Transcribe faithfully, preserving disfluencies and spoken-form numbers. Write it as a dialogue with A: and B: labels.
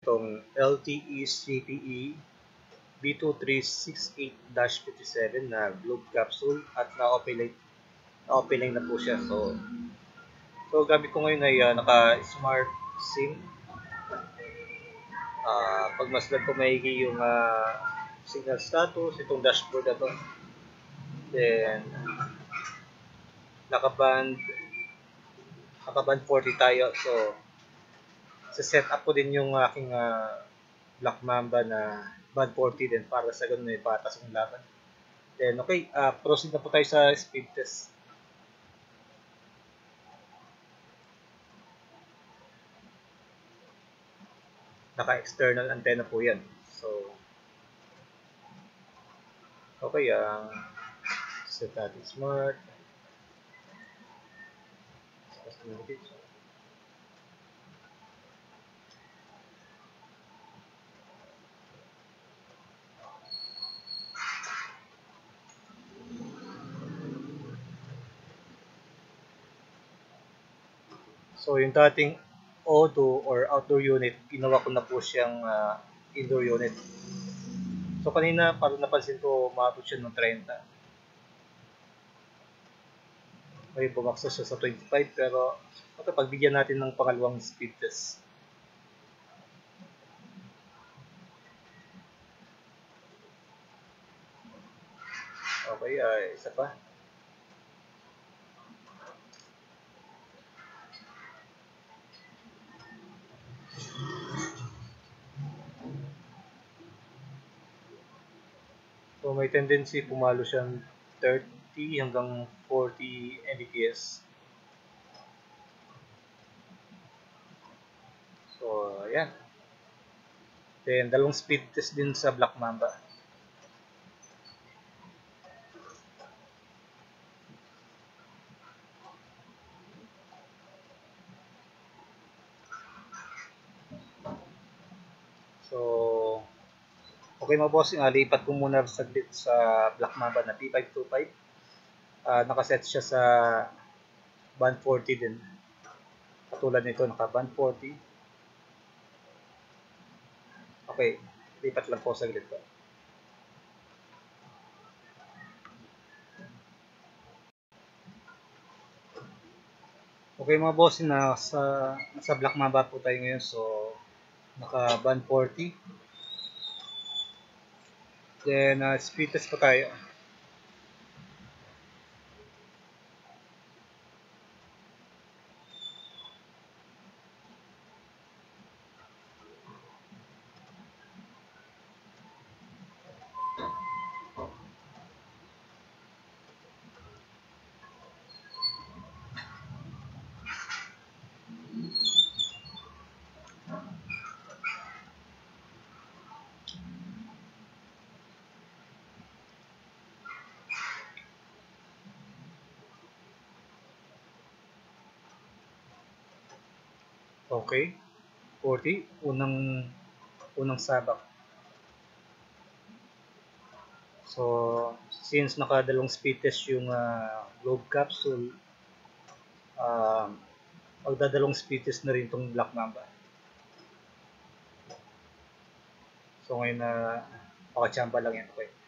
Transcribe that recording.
A: itong L T E C P E B two three six eight dash fifty-seven na globe capsule at na-operate na-operate na po siya. So, so gamit ko ngayon ay uh, naka-smart SIM. Uh, pagmasdan ko maigi yung uh, signal status, itong dashboard na to. Then, naka-band naka-band forty tayo. So, sa-set up ko din yung aking uh, Black Mamba na band forty din para sa ganun may patas ng laban. Then, okay, uh, proceed na po tayo sa speed test. Naka-external antenna po yan. So, okay, ang uh, set natin smart. So, yung dating O two or outdoor unit, ginawa ko na po siyang uh, indoor unit. So, kanina, parang napansin ko, umabot siya ng thirty. Okay, bumaksa siya sa twenty-five, pero ito, pagbigyan natin ng pangalawang speed test. Okay, uh, isa pa. So, may tendency pumalo siyang thirty hanggang forty M B P S. So, ayan. Then, dalawang speed test din sa Black Mamba. So, okay mga boss, uh, lipat ko muna saglit sa Black Mamba na B five twenty-five. Uh, nakaset siya sa band forty din. Katulad nito, naka band forty. Okay, lipat lang po saglit ko. Okay mga boss, nasa, nasa Black Mamba po tayo ngayon. So, naka band forty. Then, uh, speed test pa tayo. Okay, forty, unang unang sabak. So, since nakadalawang speed test yung uh, globe capsule, uh, magdadalawang speed test na rin itong Black Mamba. So, ngayon na uh, pakachamba lang yan. Okay.